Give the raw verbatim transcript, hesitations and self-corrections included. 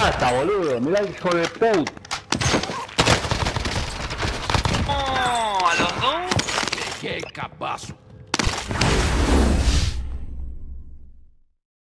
Basta, boludo. Mirá el hijo de puta. No, a los dos. ¡Qué capazo!